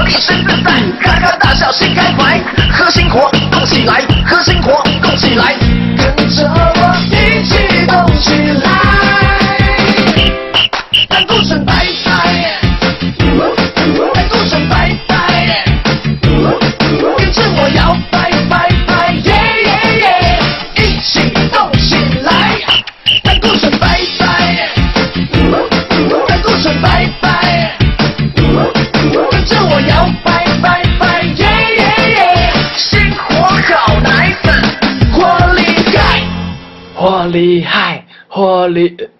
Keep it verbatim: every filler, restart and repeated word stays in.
一身自在，嘎嘎大笑心开怀，和心火动起来，和心火动起来，跟着我一起动起来。弹鼓声拜拜，弹鼓声拜拜，跟着我摇摆摆摆，耶耶耶，一起动起来。弹鼓声拜拜，弹鼓声拜拜，跟着我摇摆摆摆，耶耶耶，心火好奶粉，火力盖， 火厉害，火力。